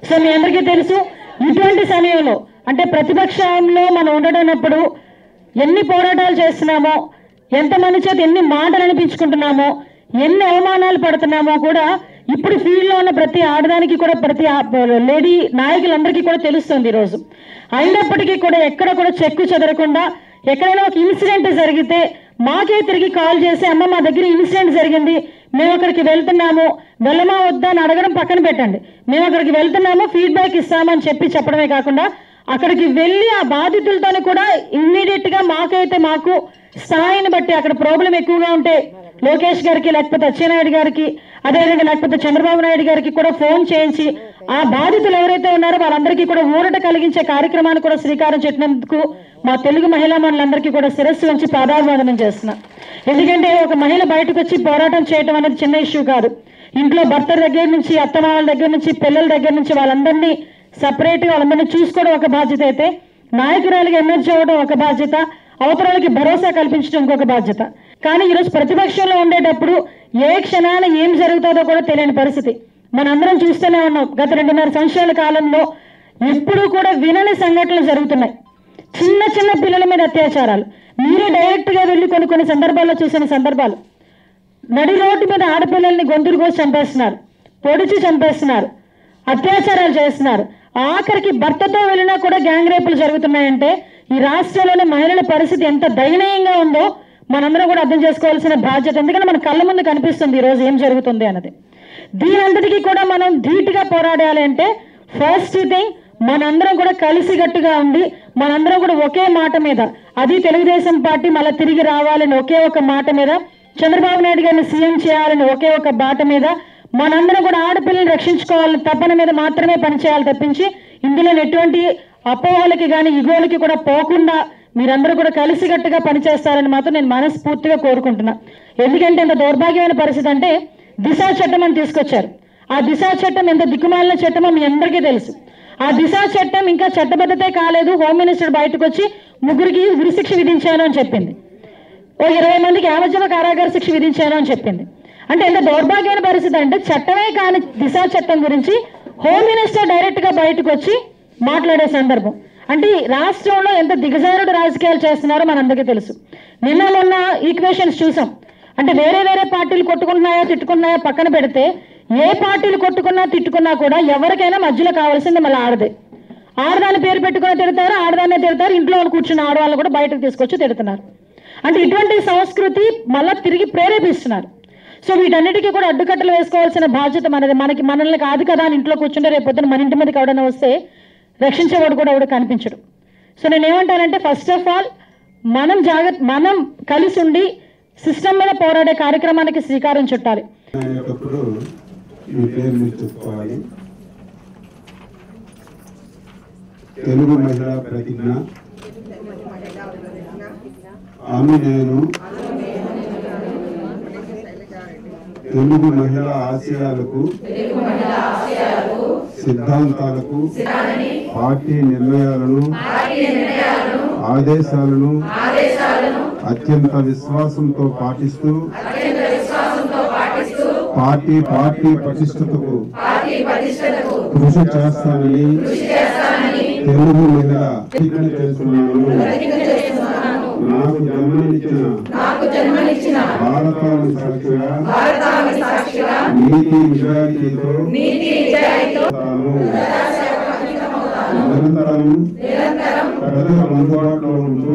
So మీ అందరికీ తెలుసు ఇటువంటి సమయంలో అంటే ప్రతిపక్షంలో మనం ఉండడన్నప్పుడు ఎన్ని పోరాటాలు చేస్తున్నామో, ఎంతమంది చేత ఎన్ని మాటలు అనిపించుకుంటున్నామో, ఎన్ని అవమానాలు పడుతున్నామో కూడా ఇప్పుడు ఫీల్డ్లో ఉన్న ప్రతి ఆడదానికి కూడా ప్రతి లేడీ నాయకులందరికీ కూడా తెలుస్తుంది ఈరోజు. అయినప్పటికీ కూడా ఎక్కడ కూడా చెక్కు చెదరకుండా ఎక్కడైనా ఒక ఇన్సిడెంట్ జరిగితే మాకే తిరిగి కాల్ చేసి అమ్మ మా దగ్గర ఇన్సిడెంట్ జరిగింది, మేము అక్కడికి వెళ్తున్నాము, వెళ్ళమా వద్దా అని అడగడం పక్కన పెట్టండి, మేము అక్కడికి వెళ్తున్నాము ఫీడ్బ్యాక్ ఇస్తామని చెప్పడమే కాకుండా అక్కడికి వెళ్ళి ఆ బాధితులతోనే కూడా ఇమ్మీడియట్గా మాకు స్థాయిని బట్టి అక్కడ ప్రాబ్లం ఎక్కువగా ఉంటే లోకేష్ గారికి లేకపోతే అచ్చెన్నాయుడు గారికి అదేవిధంగా లేకపోతే చంద్రబాబు నాయుడు గారికి కూడా ఫోన్ చేయించి ఆ బాధితులు ఎవరైతే ఉన్నారో వాళ్ళందరికీ కూడా ఊరట కలిగించే కార్యక్రమాన్ని కూడా శ్రీకారం చుట్టినందుకు మా తెలుగు మహిళా మనులందరికీ కూడా శిరస్సు వంచి పాదాభివందనం చేస్తున్నా. ఎందుకంటే ఒక మహిళ బయటకు వచ్చి పోరాటం చేయడం అనేది చిన్న ఇష్యూ కాదు. ఇంట్లో భర్త దగ్గర నుంచి అత్తమామల దగ్గర నుంచి పిల్లల దగ్గర నుంచి వాళ్ళందరినీ సపరేట్గా వాళ్ళందరినీ చూసుకోవడం ఒక బాధ్యత అయితే, నాయకురాలిగా ఎమర్జీ అవ్వడం ఒక బాధ్యత, అవతరాలకి భరోసా కల్పించడం ఇంకొక బాధ్యత. కానీ ఈరోజు ప్రతిపక్షంలో ఉండేటప్పుడు ఏ క్షణాన ఏం జరుగుతుందో కూడా తెలియని పరిస్థితి మనందరం చూస్తూనే ఉన్నాం. గత 2.5 సంవత్సరాల కాలంలో ఎప్పుడూ కూడా వినని సంఘటనలు జరుగుతున్నాయి. చిన్న చిన్న పిల్లల మీద అత్యాచారాలు మీరే డైరెక్ట్గా వెళ్ళి కొన్ని సందర్భాల్లో చూసిన సందర్భాలు. నడి రోడ్డు మీద ఆడపిల్లల్ని గొంతులు కోసి చంపేస్తున్నారు, పొడిచి చంపేస్తున్నారు, అత్యాచారాలు చేస్తున్నారు. ఆఖరికి భర్తతో వెళ్ళినా కూడా గ్యాంగ్ రేపులు జరుగుతున్నాయంటే ఈ రాష్ట్రంలోని మహిళల పరిస్థితి ఎంత దయనీయంగా ఉందో మనందరం కూడా అర్థం చేసుకోవాల్సిన బాధ్యత. ఎందుకంటే మన కళ్ళ ముందు కనిపిస్తుంది ఈరోజు ఏం జరుగుతుంది అన్నది. దీనంతటికీ కూడా మనం ధీటుగా పోరాడాలి అంటే ఫస్ట్ థింగ్ మనందరం కూడా కలిసిగట్టుగా ఉండి మనందరం కూడా ఒకే మాట మీద, అది తెలుగుదేశం పార్టీ మళ్ళీ తిరిగి రావాలని ఒకే ఒక మాట మీద, చంద్రబాబు నాయుడు గారిని సీఎం చేయాలని ఒకే ఒక బాట మీద మనందరం కూడా ఆడపిల్లల్ని రక్షించుకోవాలని తపన మీద మాత్రమే పనిచేయాలి తప్పించి ఇందులో ఎటువంటి అపోహలకి కానీ ఇగోలకి కూడా పోకుండా మీరందరూ కూడా కలిసిగట్టుగా పనిచేస్తారని మాత్రం నేను మనస్ఫూర్తిగా కోరుకుంటున్నా. ఎందుకంటే ఎంత దౌర్భాగ్యమైన పరిస్థితి అంటే దిశా చట్టం అని తీసుకొచ్చారు. ఆ దిశా చట్టం ఎంత దిక్కుమాలిన చట్టమో మీ అందరికీ తెలుసు. ఆ దిశా చట్టం ఇంకా చట్టబద్ధతే కాలేదు. హోమ్ మినిస్టర్ బయటకు వచ్చి 3కి ఉరిశిక్ష విధించాను అని చెప్పింది, ఓ 20 మందికి యావజ్జీవ కారాగార శిక్ష విధించాను అని చెప్పింది. అంటే ఎంత దౌర్భాగ్యమైన పరిస్థితి అంటే చట్టమే కాని దిశా చట్టం గురించి హోమ్ మినిస్టర్ డైరెక్ట్గా బయటకు వచ్చి మాట్లాడే సందర్భం. అంటే రాష్ట్రంలో ఎంత దిగజారుడు రాజకీయాలు చేస్తున్నారో మనందరికీ తెలుసు. నిన్న మొన్న ఈక్వేషన్స్ చూసాం. అంటే వేరే పార్టీలు కొట్టుకుంటున్నాయో తిట్టుకున్నాయో పక్కన పెడితే ఏ పార్టీలు కొట్టుకున్నా తిట్టుకున్నా కూడా ఎవరికైనా మధ్యలో కావాల్సింది మళ్ళీ ఆడదే. ఆడదాన్ని పేరు పెట్టుకుని తిడతారు, ఆడదాన్నే తిడతారు, ఇంట్లో కూర్చున్న ఆడవాళ్ళు కూడా బయటకు తీసుకొచ్చి తిడుతున్నారు. అంటే ఇటువంటి సంస్కృతి మళ్ళీ తిరిగి ప్రేరేపిస్తున్నారు. సో వీటన్నిటికీ కూడా అడ్డుకట్టలు వేసుకోవాల్సిన బాధ్యత మనది. మనల్ని కాదు కదా అని ఇంట్లో కూర్చుంటే రేపు పొద్దున మన ఇంటి మీదకి ఎవడైనా వస్తే రక్షించేవాడు కూడా ఎవడు కనిపించడు. సో నేనేమంటానంటే ఫస్ట్ ఆఫ్ ఆల్ మనం కలిసి ఉండి సిస్టమ్ మీద పోరాడే కార్యక్రమానికి శ్రీకారం చుట్టాలి. తెలుగు మహిళా ప్రతిజ్ఞ. ఆమె నేను తెలుగు మహిళా ఆశయాలకు సిద్ధాంతాలకు పార్టీ నిర్ణయాలను ఆదేశాలను అత్యంత విశ్వాసంతో పాటిస్తూ పార్టీ ప్రతిష్టతకు కృషి చేస్తానని తెలుగు మహిళ ప్రతిజ్ఞ చేస్తున్నాను. నాకు జన్మనిచ్చిన భారతాన్ని సాక్షిగా నీతి నిజాయితీతో నిరంతరం ప్రజలకు అందుబాటులో ఉంటూ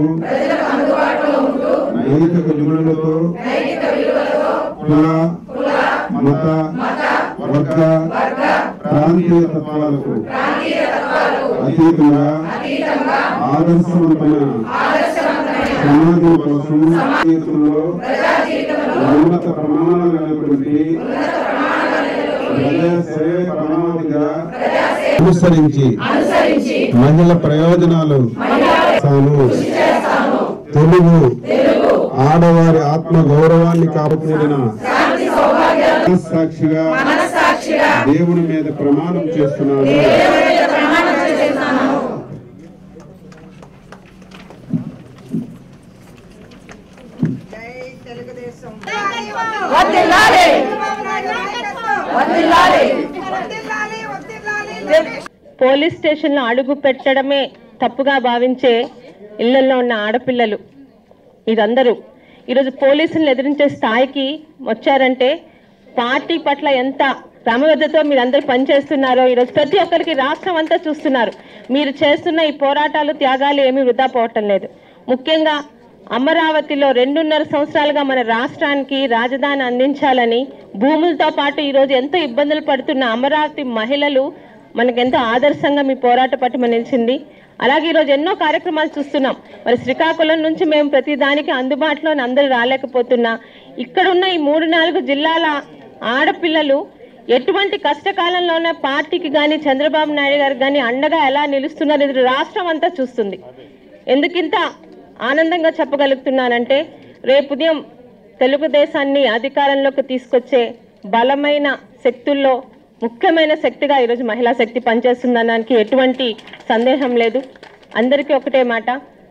నైతిక విలువలతో కుల మత వర్గ ప్రాంతీయ తత్వాలకు అతీతంగా ఆదర్శవంతమైన సమాజం కోసం ఉన్నత ప్రమాణాలైనటువంటి అనుసరించి మహిళల ప్రయోజనాలు తెలుగు ఆడవారి ఆత్మ గౌరవాన్ని కాపాడిన సాక్షిగా దేవుని మీద ప్రమాణం చేస్తున్నాను. వర్ధిల్లాలి వర్ధిల్లాలి వర్ధిల్లాలి వర్ధిల్లాలి పోలీస్ స్టేషన్లో అడుగు పెట్టడమే తప్పుగా భావించే ఇళ్లలో ఉన్న ఆడపిల్లలు మీరందరూ ఈరోజు పోలీసులను ఎదిరించే స్థాయికి వచ్చారంటే పార్టీ పట్ల ఎంత క్రమబద్ధతో మీరందరూ పనిచేస్తున్నారో ఈరోజు ప్రతి ఒక్కరికి రాష్ట్రం అంతా చూస్తున్నారు. మీరు చేస్తున్న ఈ పోరాటాలు త్యాగాలు ఏమీ వృధా పోవటం లేదు. ముఖ్యంగా అమరావతిలో 2.5 సంవత్సరాలుగా మన రాష్ట్రానికి రాజధాని అందించాలని భూములతో పాటు ఈరోజు ఎంతో ఇబ్బందులు పడుతున్న అమరావతి మహిళలు మనకెంతో ఆదర్శంగా మీ పోరాట పట్టుమ నిలిచింది. అలాగే ఈరోజు ఎన్నో కార్యక్రమాలు చూస్తున్నాం. మరి శ్రీకాకుళం నుంచి మేము ప్రతి దానికి అందుబాటులో అందరూ రాలేకపోతున్నా ఇక్కడున్న ఈ 3-4 జిల్లాల ఆడపిల్లలు ఎటువంటి కష్టకాలంలోనే పార్టీకి కానీ చంద్రబాబు నాయుడు గారికి కానీ అండగా ఎలా నిలుస్తున్నారు ఇది రాష్ట్రం అంతా చూస్తుంది. ఎందుకింత ఆనందంగా చెప్పగలుగుతున్నానంటే రేపు ఉదయం తెలుగుదేశాన్ని అధికారంలోకి తీసుకొచ్చే బలమైన శక్తుల్లో ముఖ్యమైన శక్తిగా ఈరోజు మహిళా శక్తి పనిచేస్తుందనడానికి ఎటువంటి సందేహం లేదు. అందరికీ ఒకటే మాట,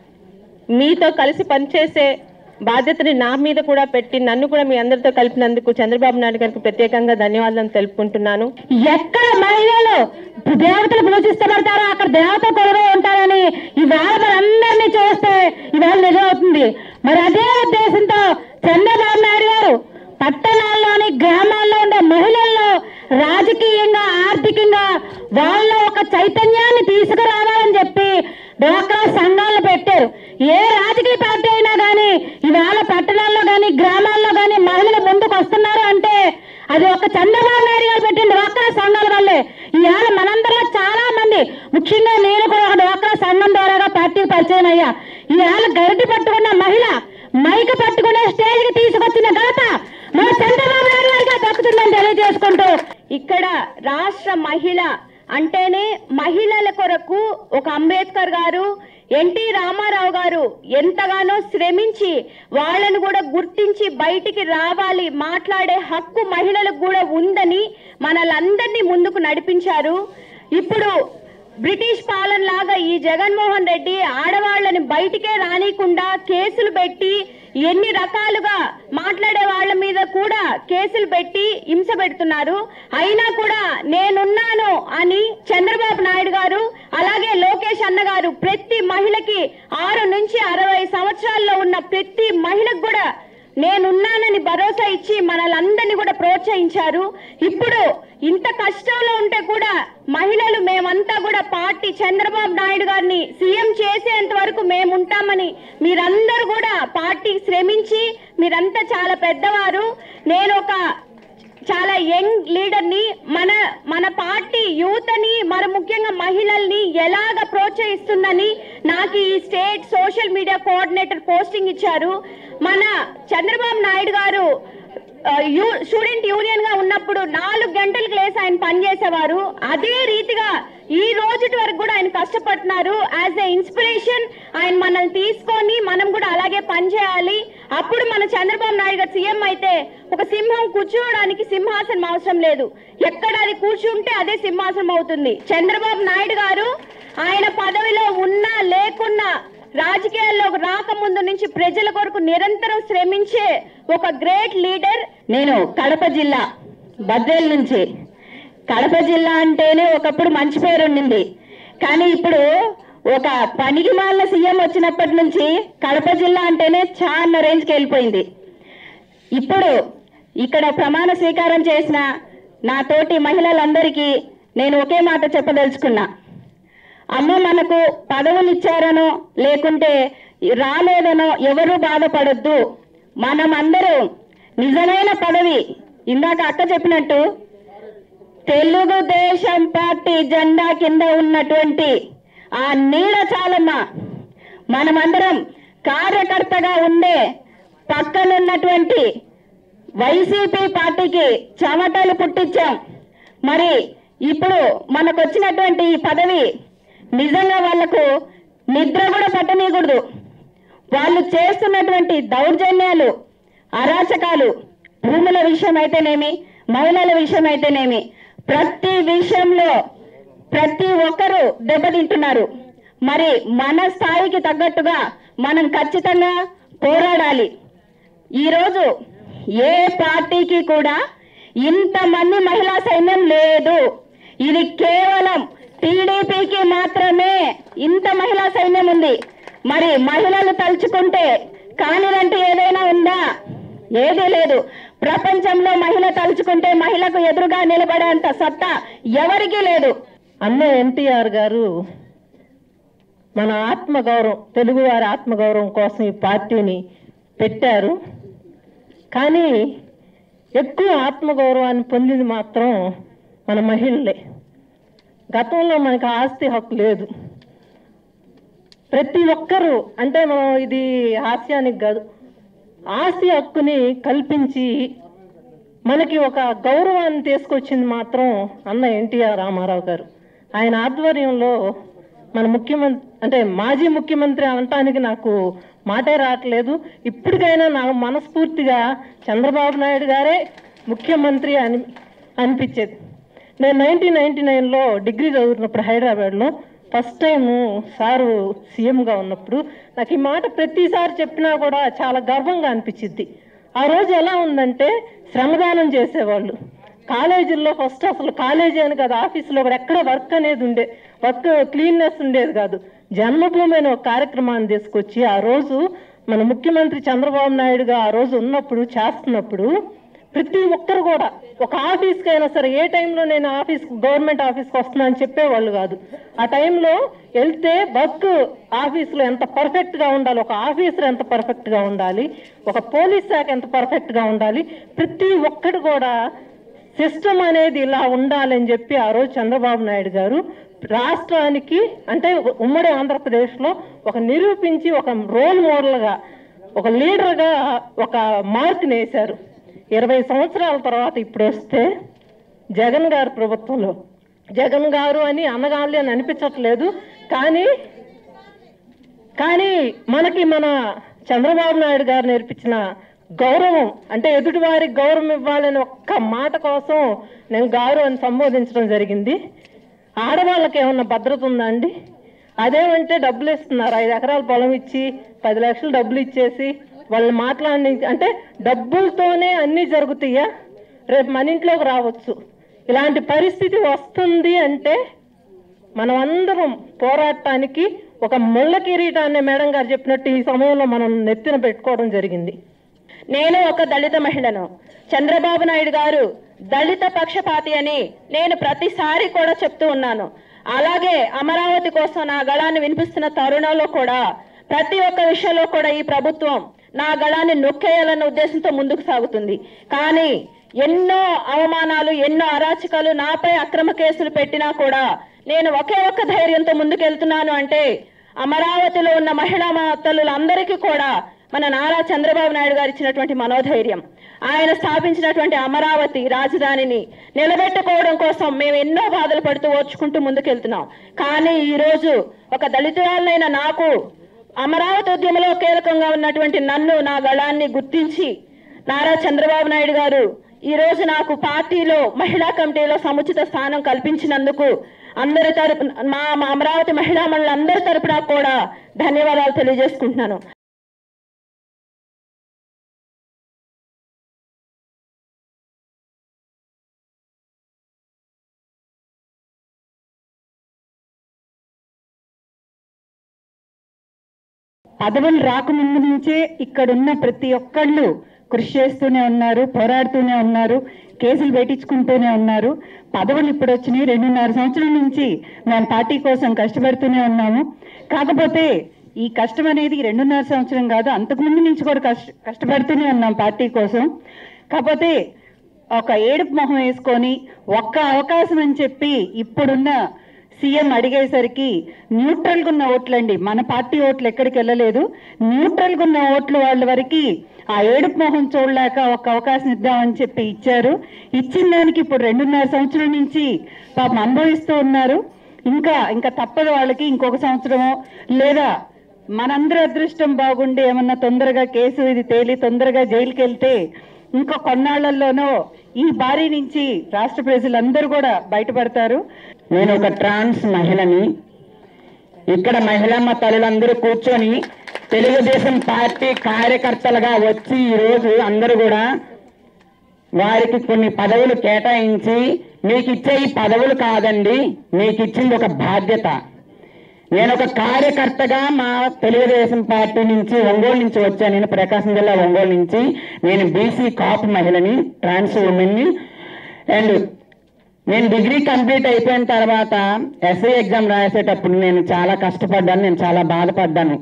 మీతో కలిసి పనిచేసే బాధ్యతని నా మీద కూడా పెట్టి నన్ను కూడా మీ అందరితో కలిపినందుకు చంద్రబాబు నాయుడు గారికి ప్రత్యేకంగా ధన్యవాదాలు తెలుపుకుంటున్నాను. ఎక్కడ మహిళలు దేవతలు పూజిస్తబడతారో అక్కడ దేవత కొలువై ఉంటారని ఇవాళ మనందరినీ చూస్తే ఇవాళ నిజమవుతుంది. మరి అదే ఉద్దేశంతో చంద్రబాబు నాయుడు గారు పట్టణాల్లోని గ్రామాల్లో ఉండే మహిళల్లో రాజకీయంగా ఆర్థికంగా వాళ్ళ ఒక చైతన్యాన్ని తీసుకురావాలని చెప్పి డ్వాక్రా సంఘాలను పెట్టారు. ఏ రాజకీయ పార్టీ అయినా కానీ ఇవాళ పట్టణాల్లో కానీ గ్రామాల్లో కానీ మహిళలు ముందుకు వస్తున్నారు అంటే అది ఒక చంద్రబాబు నాయుడు గారు పెట్టిన డ్వాక్రా సంఘాల వల్లే. ఇవాళ మనందరిలో చాలా మంది, ముఖ్యంగా నేను కూడా ఒక డ్వాక్రా సంఘం ద్వారా పార్టీకి పరిచయం అయ్యా. ఇవాళ గరిటి పట్టుకున్న మహిళ మైక్ పట్టుకునే స్టేజ్కి తీసుకొచ్చిన ఘనత మన చంద్రబాబు నాయుడు గారికి దక్కుతుందని తెలియజేసుకుంటూ ఇక్కడ రాష్ట్ర మహిళ అంటేనే మహిళల కొరకు ఒక అంబేద్కర్ గారు, ఎన్టీ రామారావు గారు ఎంతగానో శ్రమించి వాళ్ళను కూడా గుర్తించి బయటికి రావాలి, మాట్లాడే హక్కు మహిళలకు కూడా ఉందని మనలందరినీ ముందుకు నడిపించారు. ఇప్పుడు బ్రిటిష్ పాలన లాగా ఈ జగన్మోహన్ రెడ్డి ఆడవాళ్ళని బయటికే రానికుండా కేసులు పెట్టి ఎన్ని రకాలుగా మాట్లాడే వాళ్ళ మీద కూడా కేసులు పెట్టి హింస పెడుతున్నారు. అయినా కూడా నేనున్నాను అని చంద్రబాబు నాయుడు గారు అలాగే లోకేష్ అన్న గారు ప్రతి మహిళకి 6 నుంచి 60 సంవత్సరాల్లో ఉన్న ప్రతి మహిళకు కూడా నేనున్నానని భరోసా ఇచ్చి మనలందరినీ కూడా ప్రోత్సహించారు. ఇప్పుడు ఇంత కష్టంలో ఉంటే కూడా మహిళలు మేమంతా కూడా పార్టీ చంద్రబాబు నాయుడు గారిని సీఎం చేసేంత వరకు మేముంటామని మీరందరూ కూడా పార్టీ శ్రమించి మీరంతా చాలా పెద్దవారు. నేను ఒక చాలా యంగ్ లీడర్ని. మన పార్టీ యూత్ని మరి ముఖ్యంగా మహిళల్ని ఎలాగ ప్రోత్సహిస్తుందని నాకు ఈ state social media coordinator posting ఇచ్చారు. మన చంద్రబాబు నాయుడు గారు స్టూడెంట్ యూనియన్ గా ఉన్నప్పుడు 4 గంటలకు లేసి ఆయన పనిచేసేవారు. అదే రీతిగా ఈ రోజుటి వరకు కూడా ఆయన కష్టపడుతున్నారు. యాజ్ ఏ ఇన్స్పిరేషన్ ఆయన మనల్ని తీసుకొని మనం కూడా అలాగే పనిచేయాలి. అప్పుడు మన చంద్రబాబు నాయుడు గారు సీఎం అయితే ఒక సింహం కూర్చోవడానికి సింహాసనం అవసరం లేదు, ఎక్కడ అది కూర్చుంటే అదే సింహాసనం అవుతుంది. చంద్రబాబు నాయుడు గారు ఆయన పదవిలో ఉన్నా లేకున్నా రాజకీయాల్లో రాకముందు నుంచి ప్రజల కొరకు నిరంతరం శ్రమించే ఒక గ్రేట్ లీడర్. నేను కడప జిల్లా బద్వేల్ నుంచి. కడప జిల్లా అంటేనే ఒకప్పుడు మంచి పేరు ఉండింది, కానీ ఇప్పుడు ఒక పనికి మాలిన సీఎం వచ్చినప్పటి నుంచి కడప జిల్లా అంటేనే చాలా రేంజ్కి వెళ్ళిపోయింది. ఇప్పుడు ఇక్కడ ప్రమాణ స్వీకారం చేసిన నా తోటి మహిళలందరికీ నేను ఒకే మాట చెప్పదలుచుకున్నా. అమ్మ మనకు పదవులు ఇచ్చారనో లేకుంటే రాలేదనో ఎవరూ బాధపడొద్దు. మనమందరూ నిజమైన పదవి ఇందాక అక్క చెప్పినట్టు తెలుగుదేశం పార్టీ జెండా కింద ఉన్నటువంటి ఆ నీడ చాలమ్మా. మనమందరం కార్యకర్తగా ఉండే పక్కనున్నటువంటి వైసీపీ పార్టీకి చెమటలు పుట్టించాం. మరి ఇప్పుడు మనకు వచ్చినటువంటి ఈ పదవి నిజంగా వాళ్లకు నిద్ర కూడా పట్టనీయకూడదు. వాళ్ళు చేస్తున్నటువంటి దౌర్జన్యాలు, అరాచకాలు, భూముల విషయం అయితేనేమి, మహిళల విషయం అయితేనేమి, ప్రతి విషయంలో ప్రతి ఒక్కరూ దెబ్బతింటున్నారు. మరి మన స్థాయికి తగ్గట్టుగా మనం ఖచ్చితంగా పోరాడాలి. ఈరోజు ఏ పార్టీకి కూడా ఇంతమంది మహిళా సైన్యం లేదు. ఇది కేవలం టీడీపీకి మాత్రమే ఇంత మహిళా సైన్యం ఉంది. మరి మహిళలు తలుచుకుంటే కానిదంటూ ఏదైనా ఉందా? ఏదీ లేదు. ప్రపంచంలో మహిళ తలుచుకుంటే మహిళకు ఎదురుగా నిలబడేంత సత్తా ఎవరికీ లేదు. అన్న ఎన్టీఆర్ గారు మన ఆత్మగౌరవం, తెలుగువారి ఆత్మగౌరవం కోసం ఈ పార్టీని పెట్టారు. కానీ ఎక్కువ ఆత్మగౌరవాన్ని పొందింది మాత్రం మన మహిళలే. గతంలో మనకు ఆస్తి హక్కు లేదు. ప్రతి ఒక్కరూ, అంటే మనం ఇది హాస్యానికి కాదు, ఆస్తి హక్కుని కల్పించి మనకి ఒక గౌరవాన్ని తీసుకొచ్చింది మాత్రం అన్న ఎన్టీఆర్ రామారావు గారు. ఆయన ఆధ్వర్యంలో మన ముఖ్యమంత్రి, అంటే మాజీ ముఖ్యమంత్రి అనటానికి నాకు మాటే రావట్లేదు. ఇప్పటికైనా నాకు మనస్ఫూర్తిగా చంద్రబాబు నాయుడు గారే ముఖ్యమంత్రి అని అనిపించేది. నేను 1999లో డిగ్రీ చదువుతున్నప్పుడు హైదరాబాద్లో ఫస్ట్ టైము సారు సీఎంగా ఉన్నప్పుడు నాకు ఈ మాట ప్రతిసారి చెప్పినా కూడా చాలా గర్వంగా అనిపించింది. ఆ రోజు ఎలా ఉందంటే శ్రమదానం చేసేవాళ్ళు కాలేజీల్లో. ఫస్ట్ అసలు కాలేజీ అని కాదు, ఆఫీసులో కూడా ఎక్కడ వర్క్ అనేది వర్క్ క్లీన్నెస్ ఉండేది కాదు. జన్మభూమి అనే ఒక కార్యక్రమాన్ని తీసుకొచ్చి ఆ రోజు మన ముఖ్యమంత్రి చంద్రబాబు నాయుడుగా ఆ రోజు ఉన్నప్పుడు చేస్తున్నప్పుడు ప్రతి ఒక్కరు కూడా ఒక ఆఫీస్కి అయినా సరే ఏ టైంలో నేను గవర్నమెంట్ ఆఫీస్కి వస్తున్నా అని చెప్పేవాళ్ళు కాదు. ఆ టైంలో వెళ్తే వర్క్ ఆఫీస్లో ఎంత పర్ఫెక్ట్గా ఉండాలి, ఒక ఆఫీసర్ ఎంత పర్ఫెక్ట్గా ఉండాలి, ఒక పోలీస్ శాఖ ఎంత పర్ఫెక్ట్గా ఉండాలి, ప్రతి ఒక్కరు కూడా సిస్టమ్ అనేది ఇలా ఉండాలని చెప్పి ఆ రోజు చంద్రబాబు నాయుడు గారు రాష్ట్రానికి, అంటే ఉమ్మడి ఆంధ్రప్రదేశ్లో ఒక నిరూపించి ఒక రోల్ మోడల్గా, ఒక లీడర్గా ఒక మార్క్ని వేశారు. 20 సంవత్సరాల తర్వాత ఇప్పుడు వస్తే జగన్ గారి ప్రభుత్వంలో, జగన్ గారు అని అనగాలి అని అనిపించట్లేదు, కానీ మనకి మన చంద్రబాబు నాయుడు గారు నేర్పించిన గౌరవం, అంటే ఎదుటివారికి గౌరవం ఇవ్వాలని ఒక్క మాట కోసం నేను గారు అని సంబోధించడం జరిగింది. ఆడవాళ్ళకి ఏమన్నా భద్రత ఉందా అండి? అదేమంటే డబ్బులు ఇస్తున్నారు, 5 ఎకరాల పొలం ఇచ్చి 10 లక్షలు డబ్బులు ఇచ్చేసి వాళ్ళు మాట్లాడి, అంటే డబ్బులతోనే అన్నీ జరుగుతాయా? రేపు మన ఇంట్లోకి రావచ్చు. ఇలాంటి పరిస్థితి వస్తుంది అంటే మనం అందరం పోరాటానికి ఒక ముళ్ళ కిరీటాన్ని మేడం గారు చెప్పినట్టు ఈ సమయంలో మనం నెత్తిన పెట్టుకోవడం జరిగింది. నేను ఒక దళిత మహిళను. చంద్రబాబు నాయుడు గారు దళిత పక్షపాతి అని నేను ప్రతిసారి కూడా చెప్తూ ఉన్నాను. అలాగే అమరావతి కోసం నా గళాన్ని వినిపిస్తున్న తరుణంలో కూడా ప్రతి ఒక్క విషయంలో కూడా ఈ ప్రభుత్వం నా గళాన్ని నొక్కేయాలన్న ఉద్దేశంతో ముందుకు సాగుతుంది. కానీ ఎన్నో అవమానాలు, ఎన్నో అరాచకాలు, నాపై అక్రమ కేసులు పెట్టినా కూడా నేను ఒకే ఒక్క ధైర్యంతో ముందుకెళ్తున్నాను. అంటే అమరావతిలో ఉన్న మహిళా తల్లులందరికీ కూడా మన నారా చంద్రబాబు నాయుడు గారు ఇచ్చినటువంటి మనోధైర్యం, ఆయన స్థాపించినటువంటి అమరావతి రాజధానిని నిలబెట్టుకోవడం కోసం మేము ఎన్నో బాధలు పడుతూ ఓర్చుకుంటూ ముందుకెళ్తున్నాం. కానీ ఈరోజు ఒక దళితురాలైన నాకు అమరావతి ఉద్యమంలో కీలకంగా ఉన్నటువంటి నన్ను, నా గళాన్ని గుర్తించి నారా చంద్రబాబు నాయుడు గారు ఈ రోజు నాకు పార్టీలో మహిళా కమిటీలో సముచిత స్థానం కల్పించినందుకు అందరి తరపున, మా అమరావతి మహిళా మండలందరి తరపున కూడా ధన్యవాదాలు తెలియజేసుకుంటున్నాను. పదవులు రాకముందు నుంచే ఇక్కడున్న ప్రతి ఒక్కళ్ళు కృషి చేస్తూనే ఉన్నారు, పోరాడుతూనే ఉన్నారు, కేసులు పెట్టించుకుంటూనే ఉన్నారు. పదవులు ఇప్పుడు వచ్చినాయి. 2.5 సంవత్సరాల నుంచి మేము పార్టీ కోసం కష్టపడుతూనే ఉన్నాము. కాకపోతే ఈ కష్టం అనేది 2.5 సంవత్సరం కాదు, అంతకుముందు నుంచి కూడా కష్టపడుతూనే ఉన్నాం పార్టీ కోసం. కాకపోతే ఒక ఏడుపు మొహం వేసుకొని ఒక్క అవకాశం అని చెప్పి ఇప్పుడున్న సీఎం అడిగేసరికి న్యూట్రల్గా ఉన్న ఓట్లండి, మన పార్టీ ఓట్లు ఎక్కడికి వెళ్ళలేదు, న్యూట్రల్గా ఉన్న ఓట్లు వాళ్ళ వరకు ఆ ఏడుపు మొహం చూడలేక ఒక అవకాశం ఇద్దామని చెప్పి ఇచ్చారు. ఇచ్చిన దానికి ఇప్పుడు 2.5 సంవత్సరం నుంచి పాపం అనుభవిస్తూ ఉన్నారు. ఇంకా తప్పదు వాళ్ళకి. ఇంకొక సంవత్సరమో లేదా మనందరి అదృష్టం బాగుండి ఏమన్నా తొందరగా కేసు ఇది తేలి తొందరగా జైలుకి వెళ్తే ఇంకో కొన్నాళ్లలోనో ఈ బారి నుంచి రాష్ట్ర ప్రజలందరూ కూడా బయటపడతారు. నేను ఒక ట్రాన్స్ మహిళని. ఇక్కడ మహిళమ్మ తల్లులందరూ కూర్చొని తెలుగుదేశం పార్టీ కార్యకర్తలుగా వచ్చి ఈరోజు అందరూ కూడా వారికి కొన్ని పదవులు కేటాయించి మీకు ఇచ్చే ఈ పదవులు కాదండి, మీకు ఇచ్చింది ఒక బాధ్యత. నేను ఒక కార్యకర్తగా మా తెలుగుదేశం పార్టీ నుంచి ఒంగోలు నుంచి వచ్చాను. నేను ప్రకాశం జిల్లా ఒంగోలు నుంచి. నేను బీసీ కాపు మహిళని, ట్రాన్స్ ఉమెన్ని. అండ్ నేను డిగ్రీ కంప్లీట్ అయిపోయిన తర్వాత ఎస్ఐ ఎగ్జామ్ రాసేటప్పుడు నేను చాలా కష్టపడ్డాను, నేను చాలా బాధపడ్డాను.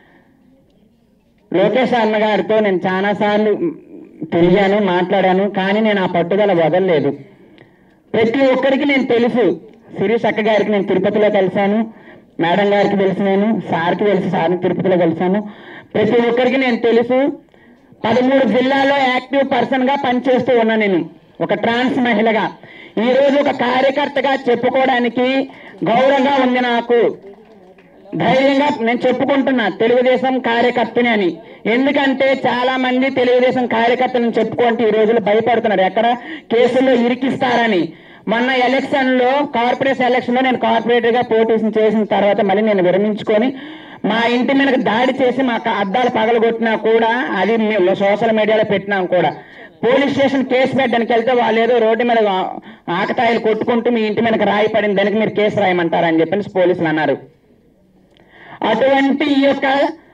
లోకేష్ అన్నగారితో నేను చాలాసార్లు తిరిగాను, మాట్లాడాను, కానీ నేను ఆ పట్టుదల వదలలేదు. ప్రతి ఒక్కరికి నేను తెలుసు. శిరీష్ అక్క గారికి నేను తిరుపతిలో కలిశాను, మేడం గారికి తెలుసు, నేను సార్కి తెలుసు, సార్ని తిరుపతిలో కలిశాను. ప్రతి ఒక్కరికి నేను తెలుసు. 13 జిల్లాల్లో యాక్టివ్ పర్సన్గా పనిచేస్తూ ఉన్నా నేను, ఒక ట్రాన్స్ మహిళగా. ఈరోజు ఒక కార్యకర్తగా చెప్పుకోవడానికి గౌరవంగా ఉంది నాకు. ధైర్యంగా నేను చెప్పుకుంటున్నా తెలుగుదేశం కార్యకర్తని అని. ఎందుకంటే చాలా మంది తెలుగుదేశం కార్యకర్తలను చెప్పుకుంటే ఈ రోజులు భయపడుతున్నారు, ఎక్కడ కేసుల్లో ఇరికిస్తారని. మొన్న ఎలక్షన్లో, కార్పొరేషన్ ఎలక్షన్లో నేను కార్పొరేటర్గా పోటీ చేసిన తర్వాత మళ్ళీ నేను విరమించుకొని మా ఇంటి మీదకి దాడి చేసి మా అద్దాలు పగలగొట్టినా కూడా, అది సోషల్ మీడియాలో పెట్టినాం కూడా. పోలీస్ స్టేషన్ కేసు పెట్టడానికి వెళ్తే వాళ్ళు ఏదో రోడ్డు మీద ఆకతాయిలు కొట్టుకుంటూ మీ ఇంటి మీదకి రాయి పడింది, దానికి మీరు కేసు రాయమంటారని చెప్పేసి పోలీసులు అన్నారు. అటువంటి ఈ యొక్క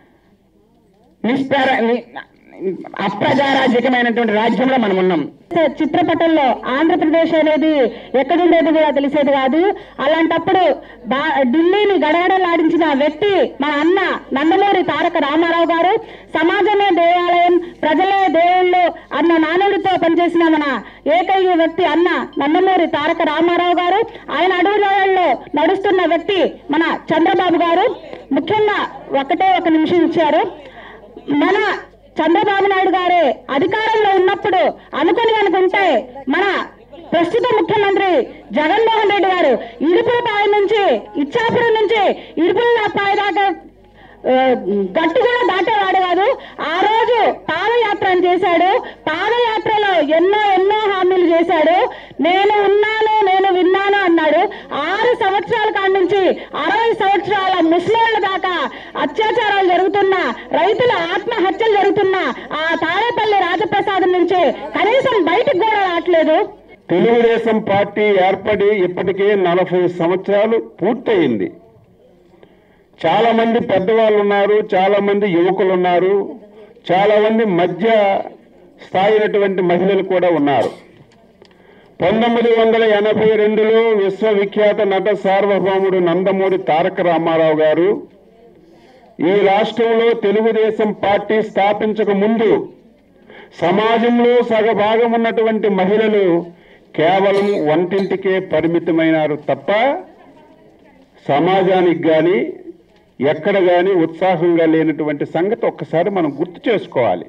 అప్రజారాజ్యకమైనటువంటి రాజ్యంలో మనం ఉన్నాం. చిత్రపటంలో ఆంధ్రప్రదేశ్ అనేది ఎక్కడుండేది కూడా తెలిసేది కాదు. అలాంటప్పుడు ఢిల్లీని గడగడలాడించిన వ్యక్తి మన అన్న నందమూరి తారక రామారావు గారు. సమాజమే దేవాలయం, ప్రజలే దేవుళ్ళు అన్న నానుడితో పనిచేసిన మన ఏకైక వ్యక్తి అన్న నందమూరి తారక రామారావు గారు. ఆయన అడుగుజాడల్లో నడుస్తున్న వ్యక్తి మన చంద్రబాబు గారు. ముఖ్యంగా ఒక నిమిషం ఇచ్చారు. మన చంద్రబాబు నాయుడు గారే అధికారంలో ఉన్నప్పుడు అనుకుంటే మన ప్రస్తుత ముఖ్యమంత్రి జగన్మోహన్ రెడ్డి గారు ఇడుపులపాయ నుంచి, ఇచ్చాపురం నుంచి ఇడుపులపాయ దాకా గట్టు కూడా దాటేవాడు కాదు. ఆ రోజు పాదయాత్ర చేశాడు. పాదయాత్రలో ఎన్నో హామీలు చేశాడు. నేను ఉన్నాను, నేను విన్నాను అన్నాడు. 6 సంవత్సరాల కాడి నుంచి 60 సంవత్సరాల ముస్లింల దాకా అత్యాచారాలు జరుగుతున్నా, రైతుల ఆత్మహత్యలు జరుగుతున్నా ఆ తాడేపల్లి రాజప్రసాదం నుంచి కనీసం బయటకు కూడా రావట్లేదు. తెలుగుదేశం పార్టీ ఏర్పడి ఇప్పటికే 40 సంవత్సరాలు పూర్తయింది. చాలా మంది పెద్దవాళ్ళు ఉన్నారు, చాలా మంది యువకులు ఉన్నారు, చాలా మంది మధ్య స్థాయినటువంటి మహిళలు కూడా ఉన్నారు. 1982లో విశ్వవిఖ్యాత నట సార్వభౌముడు నందమూరి తారక రామారావు గారు ఈ రాష్ట్రంలో తెలుగుదేశం పార్టీ స్థాపించక ముందు సమాజంలో సగభాగం ఉన్నటువంటి మహిళలు కేవలం వంటింటికే పరిమితమైనారు తప్ప సమాజానికి కానీ ఎక్కడ కానీ ఉత్సాహంగా లేనటువంటి సంగతి ఒక్కసారి మనం గుర్తు చేసుకోవాలి.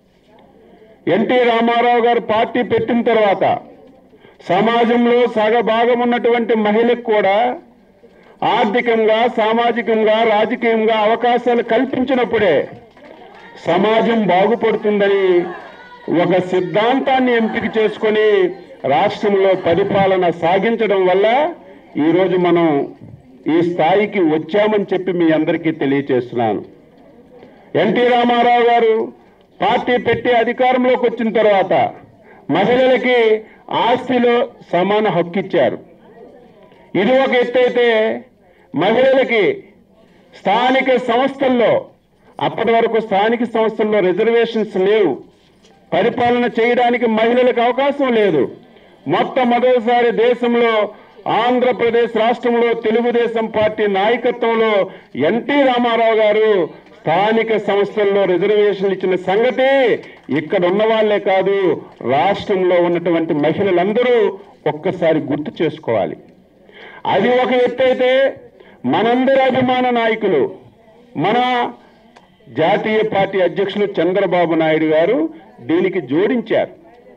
ఎన్టీ రామారావు గారు పార్టీ పెట్టిన తర్వాత సమాజంలో సగభాగం ఉన్నటువంటి మహిళకు కూడా ఆర్థికంగా, సామాజికంగా, రాజకీయంగా అవకాశాలు కల్పించినప్పుడే సమాజం బాగుపడుతుందని ఒక సిద్ధాంతాన్ని ఎంపిక చేసుకొని రాష్ట్రంలో పరిపాలన సాగించడం వల్ల ఈరోజు మనం ఈ స్థాయికి వచ్చామని చెప్పి మీ అందరికీ తెలియజేస్తున్నాను. ఎన్టీ రామారావు గారు పార్టీ పెట్టి అధికారంలోకి వచ్చిన తర్వాత మహిళలకి ఆస్తిలో సమాన హక్కు ఇచ్చారు. ఇది ఒక ఎత్తైతే మహిళలకి స్థానిక సంస్థల్లో, అప్పటి వరకు స్థానిక సంస్థల్లో రిజర్వేషన్స్ లేవు, పరిపాలన చేయడానికి మహిళలకు అవకాశం లేదు. మొట్టమొదటిసారి దేశంలో ఆంధ్రప్రదేశ్ రాష్ట్రంలో తెలుగుదేశం పార్టీ నాయకత్వంలో ఎన్టీ రామారావు గారు స్థానిక సంస్థల్లో రిజర్వేషన్లు ఇచ్చిన సంగతి ఇక్కడ ఉన్న వాళ్లే కాదు, రాష్ట్రంలో ఉన్నటువంటి మహిళలందరూ ఒక్కసారి గుర్తు చేసుకోవాలి. అది ఒక ఎత్తైతే మనందరి అభిమాన నాయకులు, మన జాతీయ పార్టీ అధ్యక్షులు చంద్రబాబు నాయుడు గారు దీనికి జోడించారు.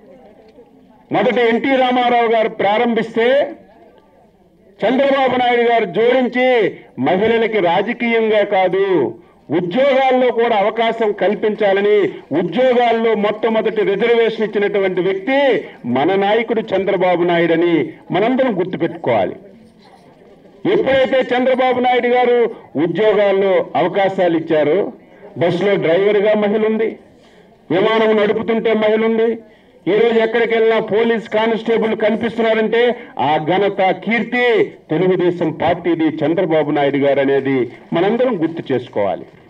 మొదట ఎన్టీ రామారావు గారు ప్రారంభిస్తే చంద్రబాబు నాయుడు గారు జోడించి మహిళలకి రాజకీయంగా కాదు ఉద్యోగాల్లో కూడా అవకాశం కల్పించాలని, ఉద్యోగాల్లో మొట్టమొదటి రిజర్వేషన్ ఇచ్చినటువంటి వ్యక్తి మన నాయకుడు చంద్రబాబు నాయుడు అని మనందరం గుర్తుపెట్టుకోవాలి. ఎప్పుడైతే చంద్రబాబు నాయుడు గారు ఉద్యోగాల్లో అవకాశాలు ఇచ్చారో, బస్సులో డ్రైవర్గా మహిళ ఉంది, విమానం నడుపుతుంటే మహిళ ఉంది, ఈరోజు ఎక్కడికి వెళ్ళినా పోలీస్ కానిస్టేబుల్ కనిపిస్తున్నారంటే ఆ ఘనత కీర్తి తెలుగుదేశం పార్టీది, చంద్రబాబు నాయుడు గారు అనేది మనందరం గుర్తు చేసుకోవాలి.